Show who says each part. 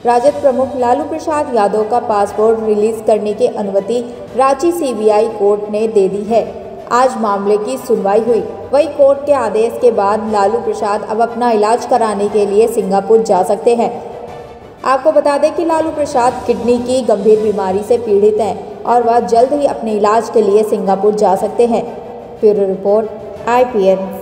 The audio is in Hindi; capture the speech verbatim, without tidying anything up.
Speaker 1: राजद प्रमुख लालू प्रसाद यादव का पासपोर्ट रिलीज करने की अनुमति रांची सीबीआई कोर्ट ने दे दी है। आज मामले की सुनवाई हुई। वहीं कोर्ट के आदेश के बाद लालू प्रसाद अब अपना इलाज कराने के लिए सिंगापुर जा सकते हैं। आपको बता दें कि लालू प्रसाद किडनी की गंभीर बीमारी से पीड़ित हैं और वह जल्द ही अपने इलाज के लिए सिंगापुर जा सकते हैं। Bureau report I P N.